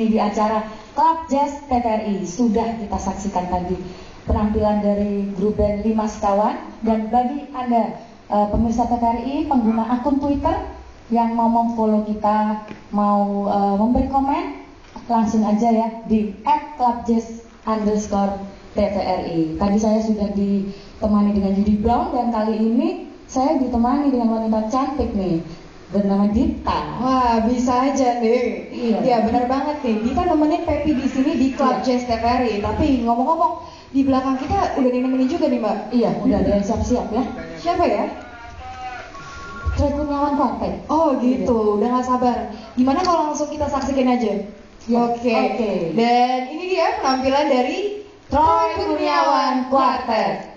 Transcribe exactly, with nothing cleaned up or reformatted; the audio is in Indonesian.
Ini di acara Club Jazz T V R I. Sudah kita saksikan tadi penampilan dari grup band Lima Sekawan. Dan bagi Anda uh, pemirsa T V R I, pengguna akun Twitter yang mau memfollow kita, mau uh, memberi komen, langsung aja ya di at clubjazz underscore T V R I. Tadi saya sudah ditemani dengan Judy Brown dan kali ini saya ditemani dengan wanita cantik nih bernama Dita. Wah, bisa aja nih. Iya, ya, benar banget nih. Dita nemenin Pepi di sini di Club iya. Jazz T V R I. Tapi ngomong-ngomong, di belakang kita udah nemenin juga nih, Mbak. Iya, udah ada yang siap-siap ya. Siapa ya? Troy Kurniawan Quartet. Oh gitu, udah gak sabar. Gimana kalau langsung kita saksikan aja? Ya, Oke. Okay. Okay. Dan ini dia penampilan dari Troy Kurniawan Quartet.